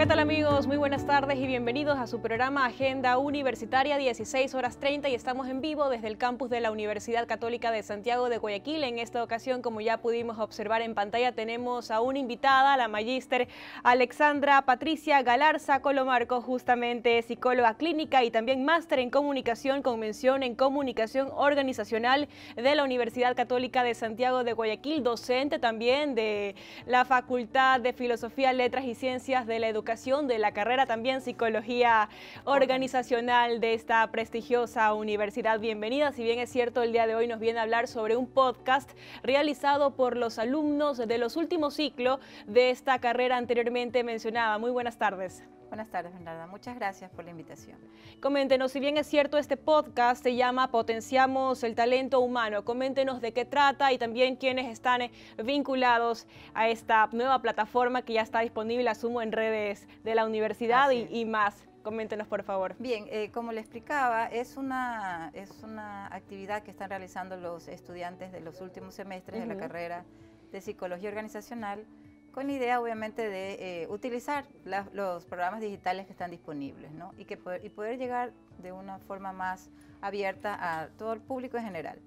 tal amigos? Muy buenas tardes y bienvenidos a su programa Agenda Universitaria, 16:30, y estamos en vivo desde el campus de la Universidad Católica de Santiago de Guayaquil. En esta ocasión, como ya pudimos observar en pantalla, tenemos a una invitada, la magíster Alexandra Patricia Galarza Colomarco, justamente psicóloga clínica y también máster en comunicación con mención en comunicación organizacional de la Universidad Católica de Santiago de Guayaquil, docente también de la Facultad de Filosofía, Letras y Ciencias de la Educación, de la carrera también Psicología Organizacional de esta prestigiosa universidad. Bienvenida. Si bien es cierto, el día de hoy nos viene a hablar sobre un podcast realizado por los alumnos de los últimos ciclos de esta carrera anteriormente mencionada. Muy buenas tardes. Buenas tardes, Bernarda. Muchas gracias por la invitación. Coméntenos, si bien es cierto, este podcast se llama Potenciamos el Talento Humano. Coméntenos de qué trata y también quiénes están vinculados a esta nueva plataforma que ya está disponible, asumo, en redes de la universidad y más. Coméntenos, por favor. Bien, como le explicaba, es una actividad que están realizando los estudiantes de los últimos semestres de la carrera de Psicología Organizacional, con la idea obviamente de utilizar los programas digitales que están disponibles, ¿no? y poder llegar de una forma más abierta a todo el público en general.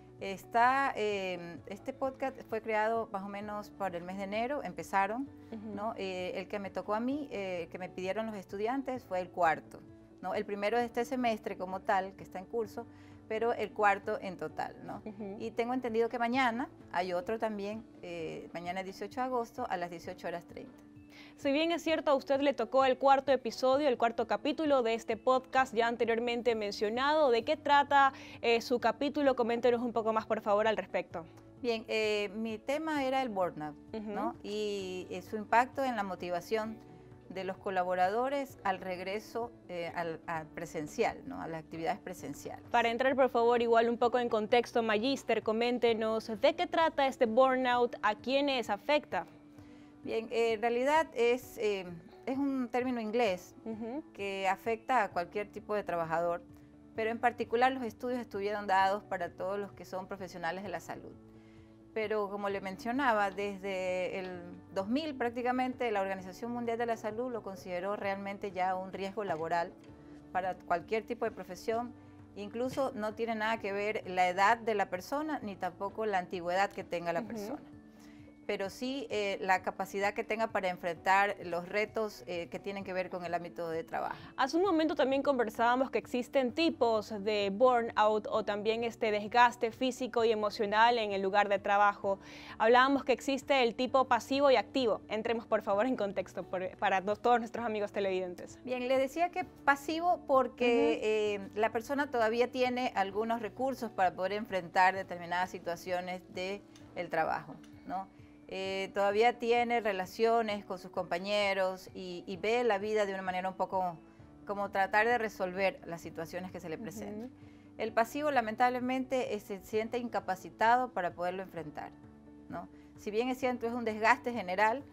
Este podcast fue creado más o menos por el mes de enero, empezaron, ¿no? El que me tocó a mí, que me pidieron los estudiantes, fue el cuarto, ¿no? El primero de este semestre como tal, que está en curso, pero el cuarto en total, ¿no? Y tengo entendido que mañana hay otro también, mañana 18 de agosto a las 18:30. Si bien es cierto, a usted le tocó el cuarto episodio, el cuarto capítulo de este podcast ya anteriormente mencionado. ¿De qué trata su capítulo? Coméntenos un poco más, por favor, al respecto. Bien, mi tema era el burnout, ¿no? Y su impacto en la motivación de los colaboradores al regreso al presencial, ¿no? A las actividades presenciales. Para entrar, por favor, igual un poco en contexto, magíster, coméntenos de qué trata este burnout, a quiénes afecta. Bien, en realidad es un término inglés que afecta a cualquier tipo de trabajador, pero en particular los estudios estuvieron dados para todos los que son profesionales de la salud. Pero como le mencionaba, desde el 2000 prácticamente la Organización Mundial de la Salud lo consideró realmente ya un riesgo laboral para cualquier tipo de profesión. Incluso no tiene nada que ver la edad de la persona ni tampoco la antigüedad que tenga la persona, pero sí la capacidad que tenga para enfrentar los retos que tienen que ver con el ámbito de trabajo. Hace un momento también conversábamos que existen tipos de burnout o también este desgaste físico y emocional en el lugar de trabajo. Hablábamos que existe el tipo pasivo y activo. Entremos, por favor, en contexto para todos nuestros amigos televidentes. Bien, le decía que pasivo porque la persona todavía tiene algunos recursos para poder enfrentar determinadas situaciones del trabajo, ¿no? Todavía tiene relaciones con sus compañeros y ve la vida de una manera un poco como tratar de resolver las situaciones que se le presentan. El pasivo lamentablemente se siente incapacitado para poderlo enfrentar, ¿no? Si bien es cierto, es un desgaste general,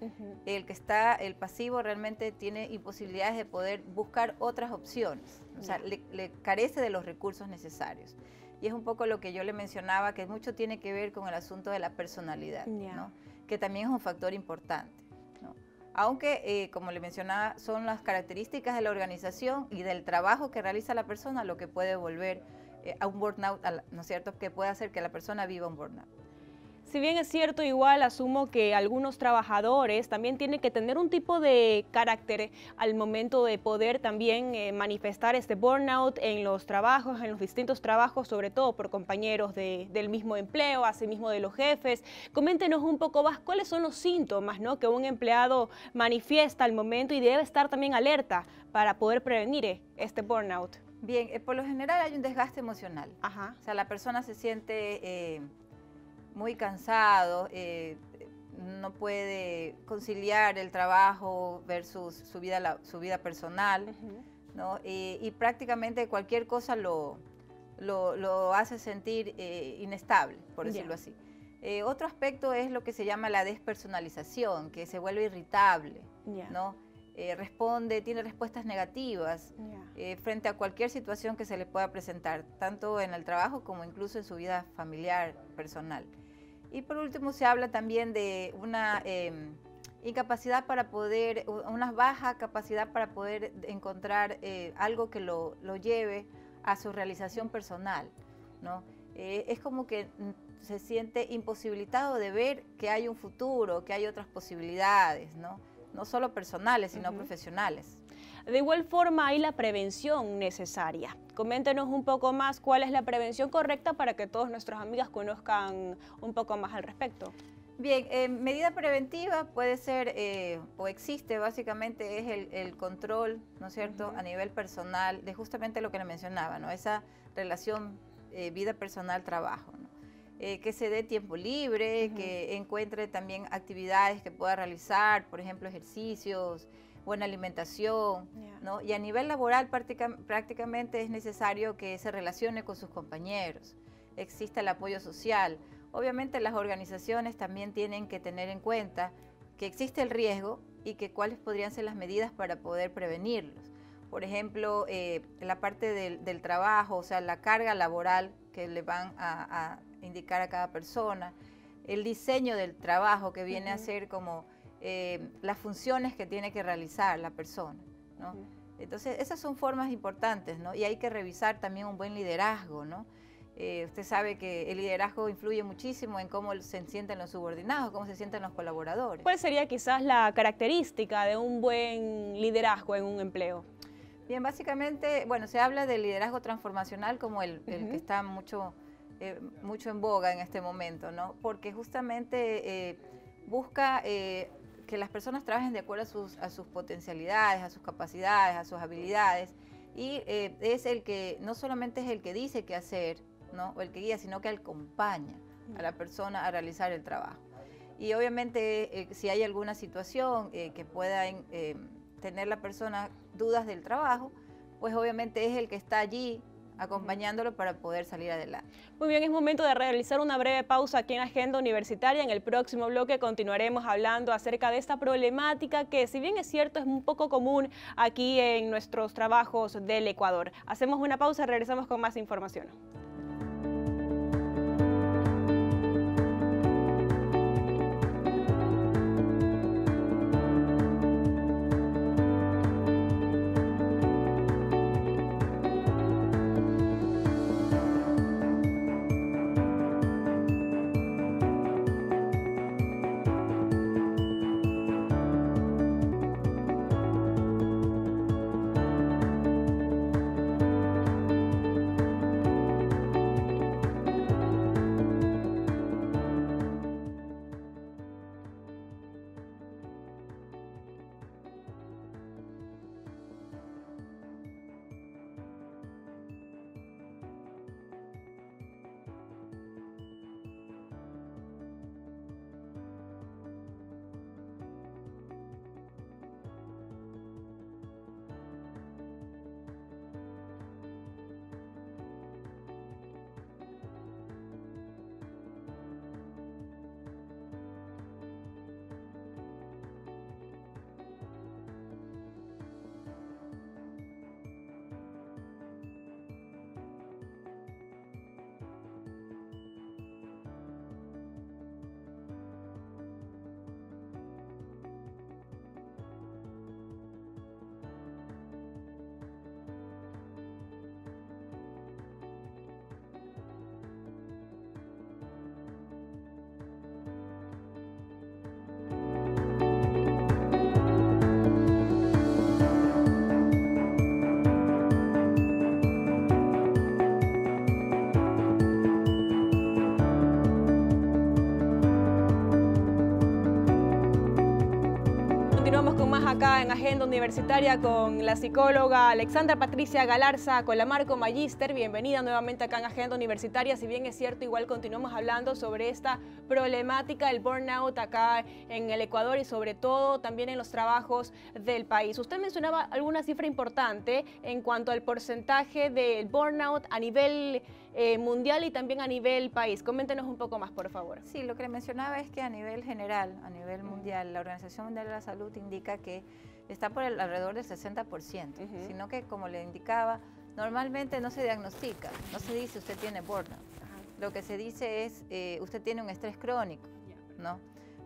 el pasivo realmente tiene imposibilidades de poder buscar otras opciones, o sea, le carece de los recursos necesarios. Y es un poco lo que yo le mencionaba, que mucho tiene que ver con el asunto de la personalidad, ¿no? Que también es un factor importante, ¿no? Aunque, como le mencionaba, son las características de la organización y del trabajo que realiza la persona lo que puede volver a un burnout, ¿no es cierto?, que puede hacer que la persona viva un burnout. Si bien es cierto, igual asumo que algunos trabajadores también tienen que tener un tipo de carácter al momento de poder también manifestar este burnout en los trabajos, en los distintos trabajos, sobre todo por compañeros del mismo empleo, asimismo de los jefes. Coméntenos un poco más cuáles son los síntomas, ¿no?, que un empleado manifiesta al momento y debe estar también alerta para poder prevenir este burnout. Bien, por lo general hay un desgaste emocional. O sea, la persona se siente muy cansado, no puede conciliar el trabajo versus su vida personal, ¿no? Y prácticamente cualquier cosa lo hace sentir inestable, por decirlo así. Otro aspecto es lo que se llama la despersonalización, que se vuelve irritable, ¿no? Tiene respuestas negativas frente a cualquier situación que se le pueda presentar, tanto en el trabajo como incluso en su vida familiar, personal. Y por último se habla también de una incapacidad para poder, una baja capacidad para poder encontrar algo que lo lleve a su realización personal, ¿no? Es como que se siente imposibilitado de ver que hay un futuro, que hay otras posibilidades, ¿no? No solo personales, sino profesionales. De igual forma hay la prevención necesaria. Coméntenos un poco más cuál es la prevención correcta para que todos nuestros amigas conozcan un poco más al respecto. Bien, medida preventiva puede ser, o existe básicamente, es el control, ¿no es cierto?, a nivel personal, de justamente lo que le mencionaba, ¿no?, esa relación vida personal-trabajo, ¿no? Que se dé tiempo libre, que encuentre también actividades que pueda realizar, por ejemplo, ejercicios, buena alimentación, ¿no? Y a nivel laboral prácticamente es necesario que se relacione con sus compañeros, exista el apoyo social. Obviamente las organizaciones también tienen que tener en cuenta que existe el riesgo y que cuáles podrían ser las medidas para poder prevenirlos. Por ejemplo, la parte del trabajo, o sea, la carga laboral que le van a indicar a cada persona, el diseño del trabajo que viene a ser como las funciones que tiene que realizar la persona, ¿no? Entonces, esas son formas importantes, ¿no? Y hay que revisar también un buen liderazgo, ¿no? Usted sabe que el liderazgo influye muchísimo en cómo se sienten los subordinados, cómo se sienten los colaboradores. ¿Cuál sería quizás la característica de un buen liderazgo en un empleo? Bien, básicamente, bueno, se habla del liderazgo transformacional como el que está mucho en boga en este momento, ¿no? Porque justamente busca que las personas trabajen de acuerdo a sus potencialidades, a sus capacidades, a sus habilidades, y es el que, no solamente es el que dice qué hacer, ¿no?, o el que guía, sino que acompaña a la persona a realizar el trabajo. Y obviamente si hay alguna situación que pueda tener la persona dudas del trabajo, pues obviamente es el que está allí acompañándolo para poder salir adelante. Muy bien, es momento de realizar una breve pausa aquí en Agenda Universitaria. En el próximo bloque continuaremos hablando acerca de esta problemática que, si bien es cierto, es un poco común aquí en nuestros trabajos del Ecuador. Hacemos una pausa y regresamos con más información. Acá en Agenda Universitaria con la psicóloga Alexandra Patricia Galarza Colamarco, magíster. Bienvenida nuevamente acá en Agenda Universitaria. Si bien es cierto, igual continuamos hablando sobre esta problemática, el burnout acá en el Ecuador y sobre todo también en los trabajos del país. Usted mencionaba alguna cifra importante en cuanto al porcentaje del burnout a nivel mundial y también a nivel país. Coméntenos un poco más, por favor. Sí, lo que le mencionaba es que a nivel general, a nivel mundial, la Organización Mundial de la Salud indica que está por alrededor del 60%, sino que, como le indicaba, normalmente no se diagnostica, no se dice usted tiene burnout. Lo que se dice es usted tiene un estrés crónico, ¿no?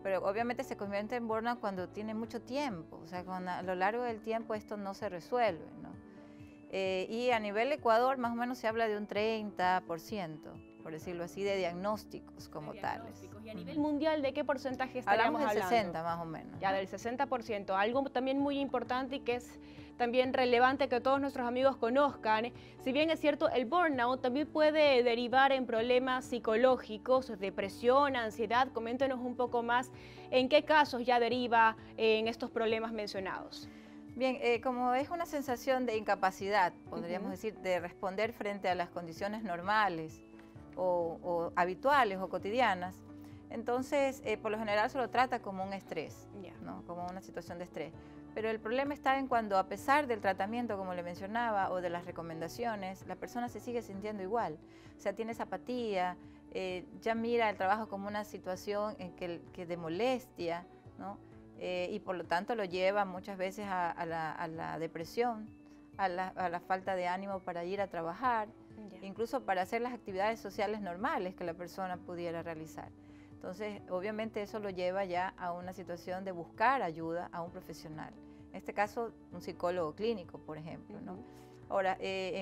Pero obviamente se convierte en burnout cuando tiene mucho tiempo, o sea, a lo largo del tiempo esto no se resuelve, ¿no? Y a nivel Ecuador más o menos se habla de un 30%, por decirlo así, de diagnósticos como tales. Y a nivel mundial, ¿de qué porcentaje estaríamos hablando? Hablamos del 60 más o menos. Ya, ¿no? Del 60%. Algo también muy importante y que es también relevante que todos nuestros amigos conozcan, si bien es cierto, el burnout también puede derivar en problemas psicológicos, depresión, ansiedad. Coméntenos un poco más en qué casos ya deriva en estos problemas mencionados. Bien, como es una sensación de incapacidad, podríamos decir, de responder frente a las condiciones normales o habituales o cotidianas, entonces por lo general se lo trata como un estrés, ¿no? Como una situación de estrés. Pero el problema está en cuando, a pesar del tratamiento, como le mencionaba, o de las recomendaciones, la persona se sigue sintiendo igual. O sea, tiene esa apatía, ya mira el trabajo como una situación en que de molestia, ¿no? Y por lo tanto lo lleva muchas veces a la depresión, a la falta de ánimo para ir a trabajar, incluso para hacer las actividades sociales normales que la persona pudiera realizar. Entonces, obviamente eso lo lleva ya a una situación de buscar ayuda a un profesional. En este caso, un psicólogo clínico, por ejemplo, ¿no? Ahora,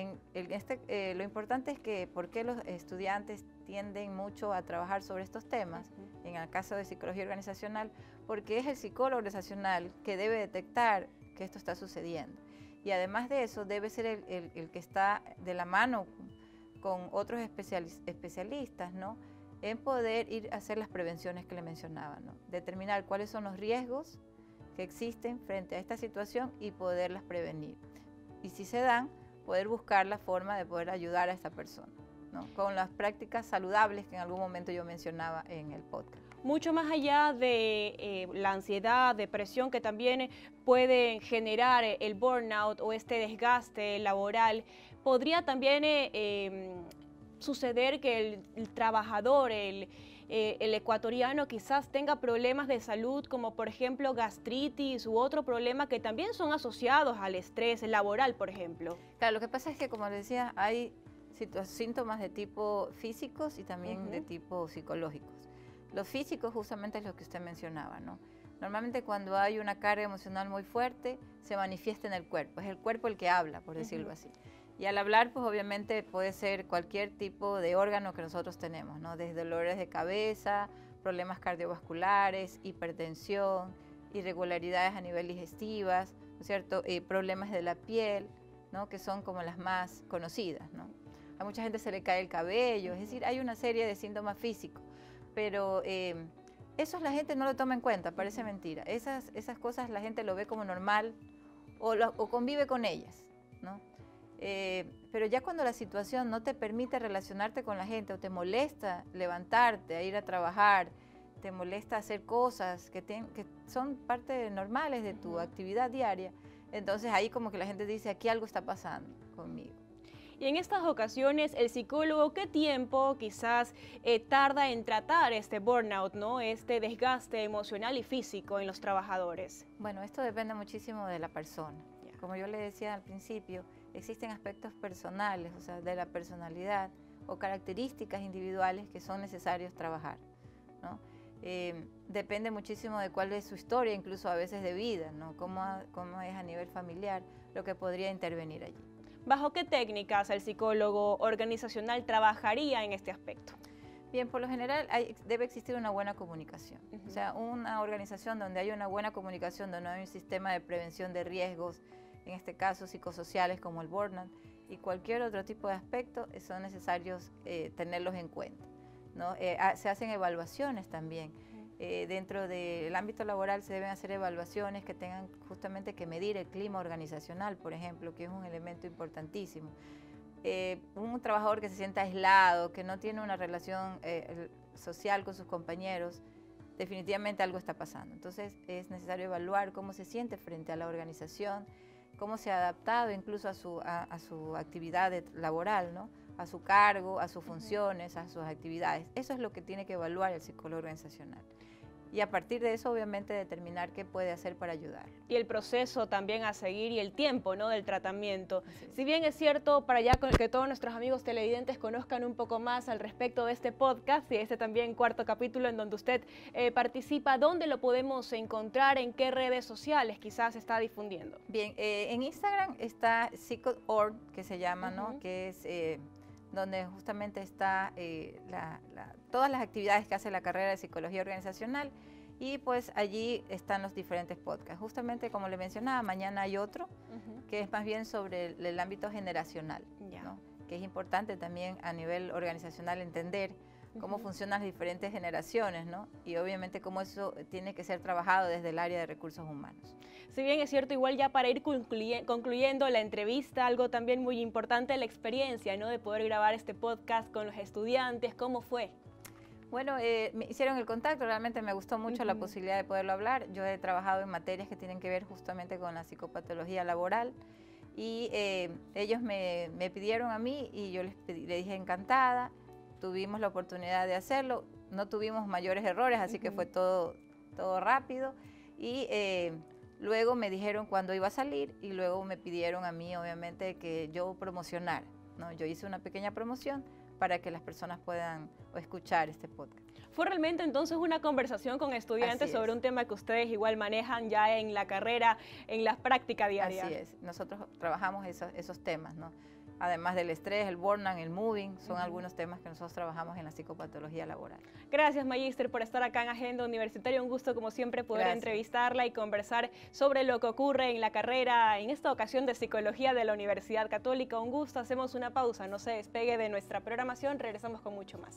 lo importante es que por qué los estudiantes tienden mucho a trabajar sobre estos temas, en el caso de psicología organizacional, porque es el psicólogo organizacional que debe detectar que esto está sucediendo. Y además de eso, debe ser el que está de la mano con otros especialistas, ¿no? En poder ir a hacer las prevenciones que le mencionaba, ¿no? Determinar cuáles son los riesgos que existen frente a esta situación y poderlas prevenir. Y si se dan, poder buscar la forma de poder ayudar a esta persona, ¿no? Con las prácticas saludables que en algún momento yo mencionaba en el podcast. Mucho más allá de la ansiedad, depresión que también puede generar el burnout o este desgaste laboral, podría también suceder que el trabajador, el ecuatoriano quizás tenga problemas de salud como por ejemplo gastritis u otro problema que también son asociados al estrés laboral, por ejemplo. Claro, lo que pasa es que, como decía, hay síntomas de tipo físicos y también de tipo psicológicos. Los físicos justamente es lo que usted mencionaba, ¿no? Normalmente cuando hay una carga emocional muy fuerte se manifiesta en el cuerpo, es el cuerpo el que habla, por decirlo así. Y al hablar, pues obviamente puede ser cualquier tipo de órgano que nosotros tenemos, ¿no? Desde dolores de cabeza, problemas cardiovasculares, hipertensión, irregularidades a nivel digestivas, ¿no es cierto? Problemas de la piel, ¿no? Que son como las más conocidas, ¿no? A mucha gente se le cae el cabello, es decir, hay una serie de síntomas físicos, pero eso la gente no lo toma en cuenta, parece mentira. Esas cosas la gente lo ve como normal o convive con ellas, ¿no? Pero ya cuando la situación no te permite relacionarte con la gente o te molesta levantarte, a ir a trabajar, te molesta hacer cosas que son parte normales de tu actividad diaria, entonces ahí como que la gente dice, aquí algo está pasando conmigo. Y en estas ocasiones, el psicólogo, ¿qué tiempo quizás tarda en tratar este burnout, ¿no? Este desgaste emocional y físico en los trabajadores? Bueno, esto depende muchísimo de la persona. Como yo le decía al principio, existen aspectos personales, o sea, de la personalidad o características individuales que son necesarios trabajar, ¿no? Depende muchísimo de cuál es su historia, incluso a veces de vida, ¿no? Cómo es a nivel familiar lo que podría intervenir allí. ¿Bajo qué técnicas el psicólogo organizacional trabajaría en este aspecto? Bien, por lo general debe existir una buena comunicación. O sea, una organización donde hay una buena comunicación, donde hay un sistema de prevención de riesgos, en este caso psicosociales como el burnout y cualquier otro tipo de aspecto, son necesarios tenerlos en cuenta, ¿no? Se hacen evaluaciones también. Dentro del ámbito laboral se deben hacer evaluaciones que tengan justamente que medir el clima organizacional, por ejemplo, que es un elemento importantísimo. Un trabajador que se sienta aislado, que no tiene una relación social con sus compañeros, definitivamente algo está pasando. Entonces es necesario evaluar cómo se siente frente a la organización, cómo se ha adaptado incluso a su actividad laboral, ¿no? A su cargo, a sus funciones, a sus actividades. Eso es lo que tiene que evaluar el psicólogo organizacional. y a partir de eso obviamente determinar qué puede hacer para ayudar. Y el proceso también a seguir y el tiempo, ¿no?, del tratamiento. Es. Si bien es cierto, para ya que todos nuestros amigos televidentes conozcan un poco más al respecto de este podcast y este también cuarto capítulo en donde usted participa, ¿dónde lo podemos encontrar? ¿En qué redes sociales quizás está difundiendo? Bien, en Instagram está Psycho.org, que se llama, ¿no?, que es donde justamente está todas las actividades que hace la carrera de Psicología Organizacional, y pues allí están los diferentes podcasts. Justamente como le mencionaba, mañana hay otro que es más bien sobre el ámbito generacional, ¿no?, que es importante también a nivel organizacional entender cómo funcionan las diferentes generaciones, ¿no? Y obviamente cómo eso tiene que ser trabajado desde el área de recursos humanos. Si bien es cierto, igual ya para ir concluyendo la entrevista, algo también muy importante, la experiencia, ¿no?, de poder grabar este podcast con los estudiantes, ¿cómo fue? Bueno, me hicieron el contacto, realmente me gustó mucho la posibilidad de poderlo hablar. Yo he trabajado en materias que tienen que ver justamente con la psicopatología laboral, y ellos me pidieron a mí y yo le dije encantada. Tuvimos la oportunidad de hacerlo, no tuvimos mayores errores, así que fue todo rápido, y luego me dijeron cuándo iba a salir, y luego me pidieron a mí obviamente que yo promocionara, ¿no? Yo hice una pequeña promoción para que las personas puedan escuchar este podcast. Fue realmente entonces una conversación con estudiantes sobre un tema que ustedes igual manejan ya en la carrera, en la práctica diaria. Así es, nosotros trabajamos esos temas, ¿no? Además del estrés, el burnout, el moving, son algunos temas que nosotros trabajamos en la psicopatología laboral. Gracias, Magíster, por estar acá en Agenda Universitaria. Un gusto, como siempre, poder entrevistarla y conversar sobre lo que ocurre en la carrera, en esta ocasión de Psicología de la Universidad Católica. Un gusto, hacemos una pausa, no se despegue de nuestra programación, regresamos con mucho más.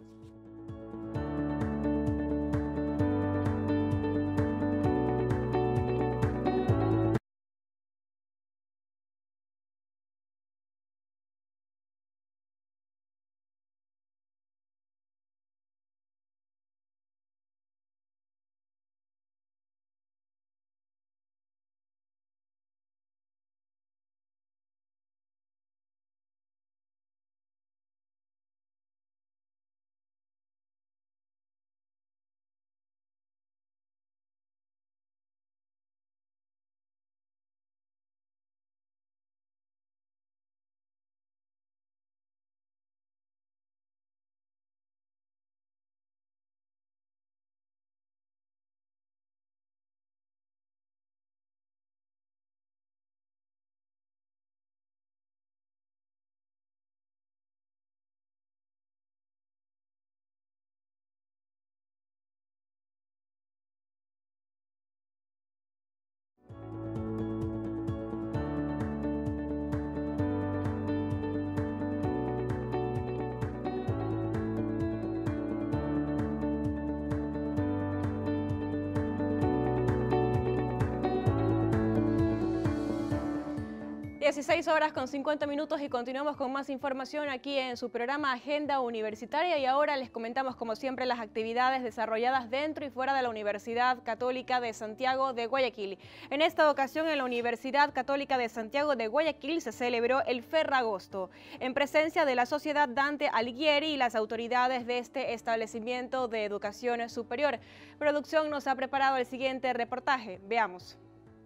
(16:50) y continuamos con más información aquí en su programa Agenda Universitaria, y ahora les comentamos como siempre las actividades desarrolladas dentro y fuera de la Universidad Católica de Santiago de Guayaquil. En esta ocasión en la Universidad Católica de Santiago de Guayaquil se celebró el Ferragosto en presencia de la Sociedad Dante Alighieri y las autoridades de este establecimiento de educación superior. Producción nos ha preparado el siguiente reportaje, veamos.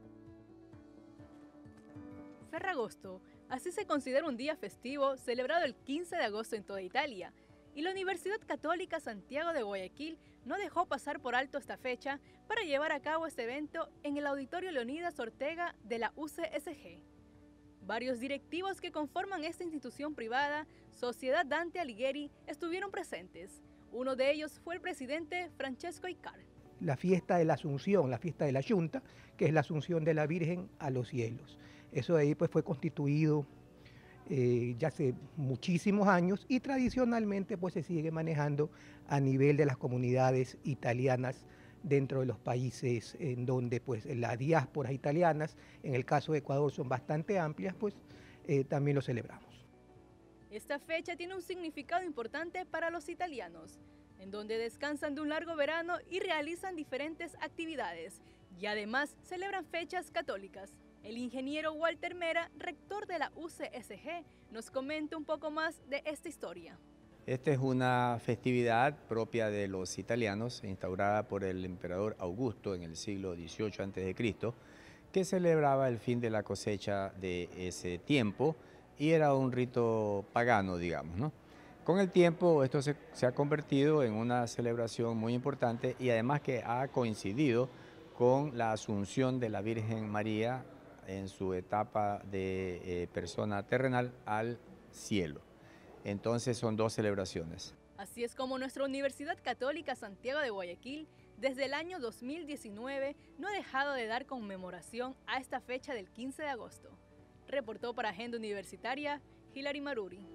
Ferragosto, así se considera un día festivo celebrado el 15 de agosto en toda Italia, y la Universidad Católica Santiago de Guayaquil no dejó pasar por alto esta fecha para llevar a cabo este evento en el Auditorio Leonidas Ortega de la UCSG. Varios directivos que conforman esta institución privada, Sociedad Dante Alighieri, estuvieron presentes. Uno de ellos fue el presidente Francesco Icar. La fiesta de la Asunción, la fiesta de la Yunta, que es la Asunción de la Virgen a los cielos. Eso de ahí pues fue constituido ya hace muchísimos años, y tradicionalmente pues se sigue manejando a nivel de las comunidades italianas dentro de los países en donde pues las diásporas italianas, en el caso de Ecuador son bastante amplias, pues también lo celebramos. Esta fecha tiene un significado importante para los italianos, en donde descansan de un largo verano y realizan diferentes actividades, y además celebran fechas católicas. El ingeniero Walter Mera, rector de la UCSG, nos comenta un poco más de esta historia. Esta es una festividad propia de los italianos, instaurada por el emperador Augusto en el siglo XVIII a.C., que celebraba el fin de la cosecha de ese tiempo y era un rito pagano, digamos, ¿no? Con el tiempo esto se ha convertido en una celebración muy importante y además que ha coincidido con la asunción de la Virgen María en su etapa de persona terrenal al cielo. Entonces son dos celebraciones. Así es como nuestra Universidad Católica Santiago de Guayaquil, desde el año 2019, no ha dejado de dar conmemoración a esta fecha del 15 de agosto. Reportó para Agenda Universitaria, Hilary Maruri.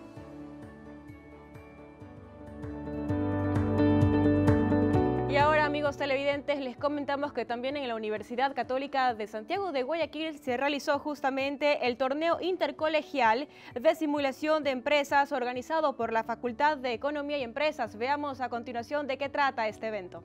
Y ahora, amigos televidentes, les comentamos que también en la Universidad Católica de Santiago de Guayaquil se realizó justamente el torneo intercolegial de simulación de empresas organizado por la Facultad de Economía y Empresas. Veamos a continuación de qué trata este evento.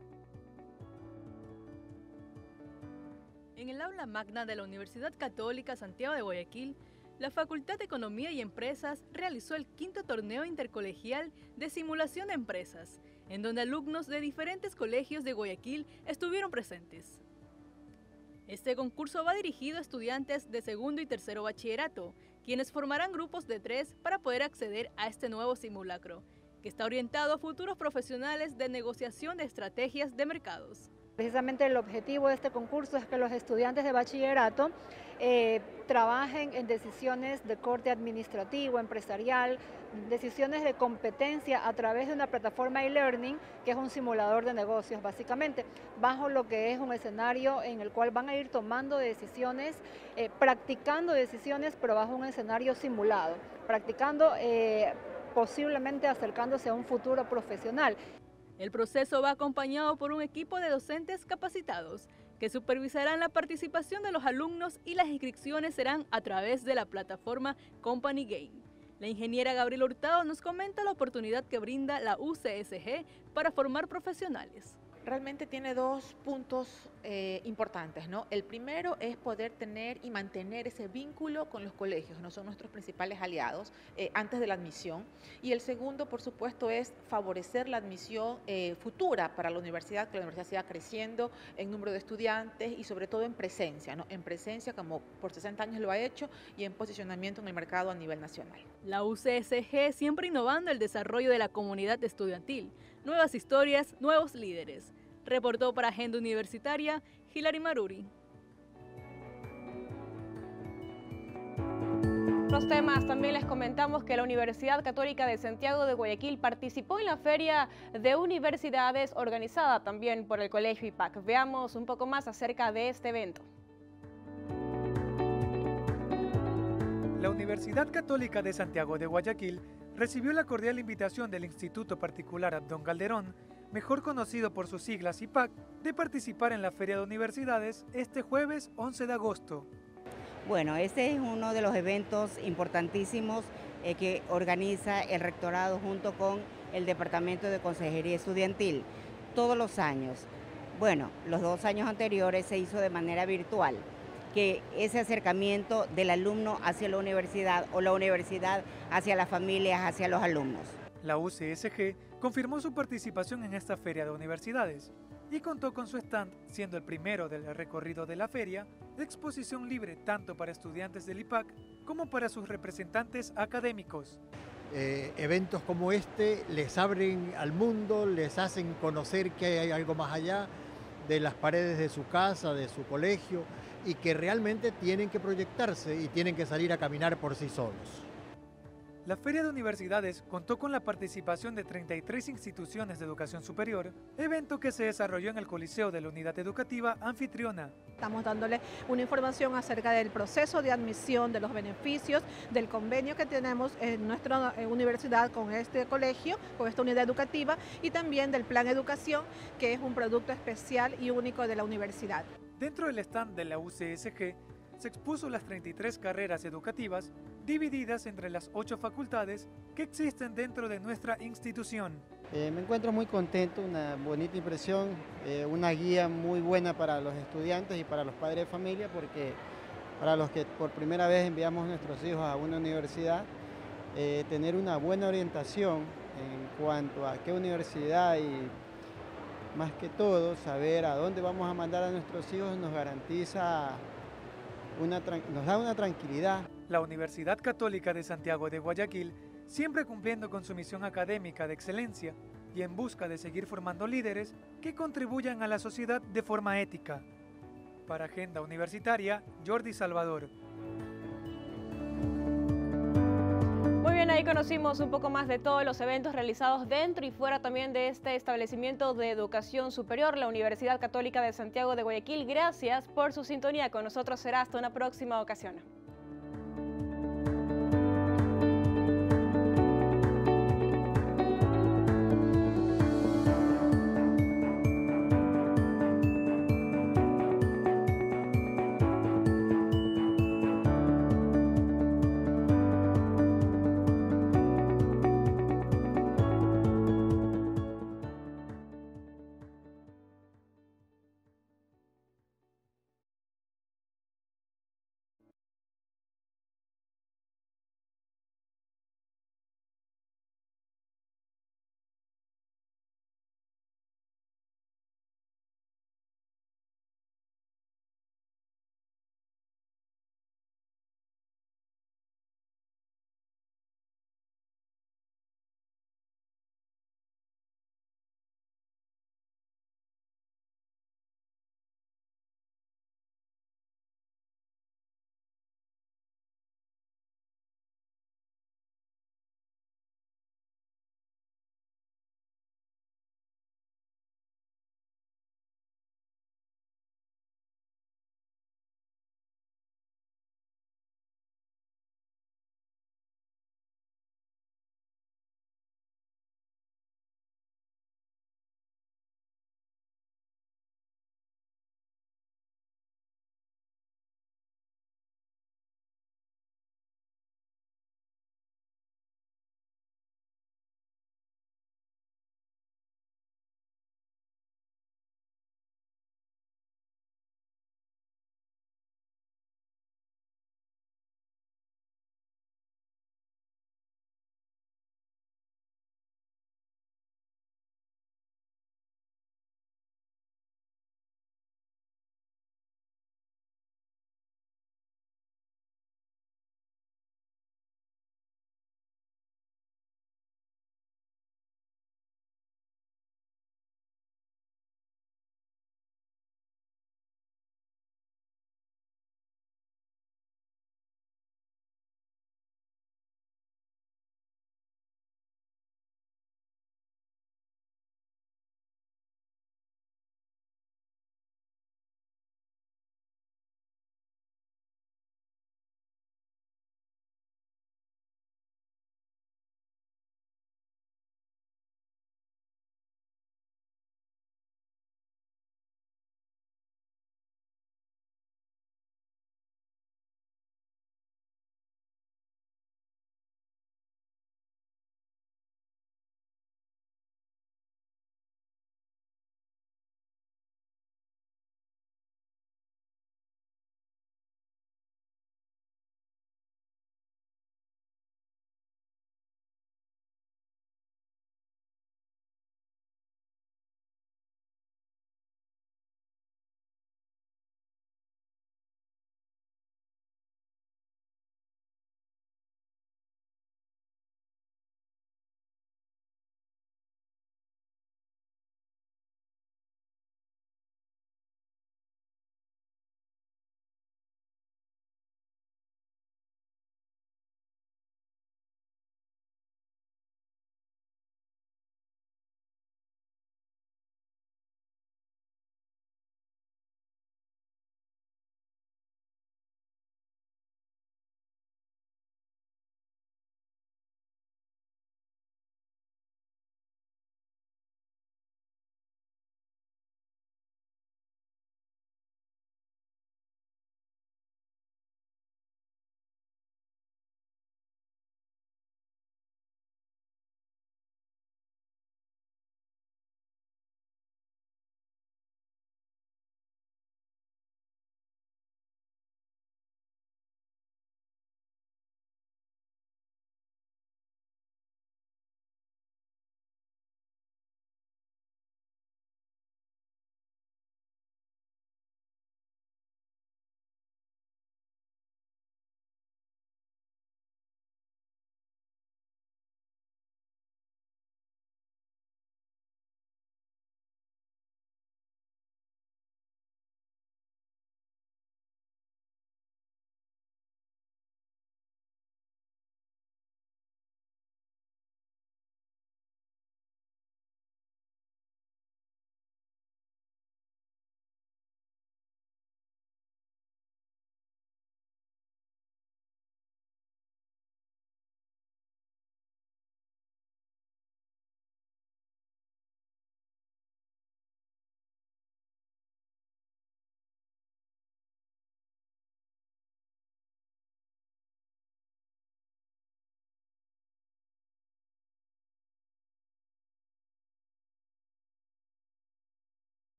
En el aula magna de la Universidad Católica Santiago de Guayaquil, la Facultad de Economía y Empresas realizó el 5º torneo intercolegial de simulación de empresas, en donde alumnos de diferentes colegios de Guayaquil estuvieron presentes. Este concurso va dirigido a estudiantes de segundo y tercero bachillerato, quienes formarán grupos de 3 para poder acceder a este nuevo simulacro, que está orientado a futuros profesionales de negociación de estrategias de mercados. Precisamente el objetivo de este concurso es que los estudiantes de bachillerato trabajen en decisiones de corte administrativo, empresarial, decisiones de competencia a través de una plataforma e-learning que es un simulador de negocios básicamente, bajo lo que es un escenario en el cual van a ir tomando decisiones, practicando decisiones, pero bajo un escenario simulado, practicando posiblemente acercándose a un futuro profesional. El proceso va acompañado por un equipo de docentes capacitados que supervisarán la participación de los alumnos y las inscripciones serán a través de la plataforma Company Game. La ingeniera Gabriela Hurtado nos comenta la oportunidad que brinda la UCSG para formar profesionales. Realmente tiene dos puntos importantes, ¿no? El primero es poder tener y mantener ese vínculo con los colegios, no son nuestros principales aliados antes de la admisión. Y el segundo, por supuesto, es favorecer la admisión futura para la universidad, que la universidad siga creciendo en número de estudiantes y sobre todo en presencia, ¿no? En presencia como por 60 años lo ha hecho y en posicionamiento en el mercado a nivel nacional. La UCSG siempre innovando el desarrollo de la comunidad estudiantil. Nuevas historias, nuevos líderes. Reportó para Agenda Universitaria, Hilary Maruri. Otros temas, también les comentamos que la Universidad Católica de Santiago de Guayaquil participó en la Feria de Universidades organizada también por el Colegio IPAC. Veamos un poco más acerca de este evento. La Universidad Católica de Santiago de Guayaquil recibió la cordial invitación del Instituto Particular Abdón Calderón, mejor conocido por sus siglas IPAC, de participar en la Feria de Universidades este jueves 11 de agosto. Bueno, este es uno de los eventos importantísimos que organiza el rectorado junto con el Departamento de Consejería Estudiantil todos los años. Bueno, los 2 años anteriores se hizo de manera virtual, que ese acercamiento del alumno hacia la universidad o la universidad hacia las familias, hacia los alumnos. La UCSG confirmó su participación en esta Feria de Universidades y contó con su stand, siendo el primero del recorrido de la feria, de exposición libre tanto para estudiantes del IPAC como para sus representantes académicos. Eventos como este les abren al mundo, les hacen conocer que hay algo más allá de las paredes de su casa, de su colegio, y que realmente tienen que proyectarse y tienen que salir a caminar por sí solos. La Feria de Universidades contó con la participación de 33 instituciones de educación superior, evento que se desarrolló en el Coliseo de la Unidad Educativa Anfitriona. Estamos dándole una información acerca del proceso de admisión, de los beneficios, del convenio que tenemos en nuestra universidad con este colegio, con esta unidad educativa, y también del plan educación, que es un producto especial y único de la universidad. Dentro del stand de la UCSG se expuso las 33 carreras educativas divididas entre las 8 facultades que existen dentro de nuestra institución. Me encuentro muy contento, una bonita impresión, una guía muy buena para los estudiantes y para los padres de familia, porque para los que por primera vez enviamos a nuestros hijos a una universidad, tener una buena orientación en cuanto a qué universidad y más que todo saber a dónde vamos a mandar a nuestros hijos nos garantiza, nos da una tranquilidad. La Universidad Católica de Santiago de Guayaquil, siempre cumpliendo con su misión académica de excelencia y en busca de seguir formando líderes que contribuyan a la sociedad de forma ética. Para Agenda Universitaria, Jordi Salvador. Muy bien, ahí conocimos un poco más de todos los eventos realizados dentro y fuera también de este establecimiento de educación superior, la Universidad Católica de Santiago de Guayaquil. Gracias por su sintonía con nosotros, será hasta una próxima ocasión.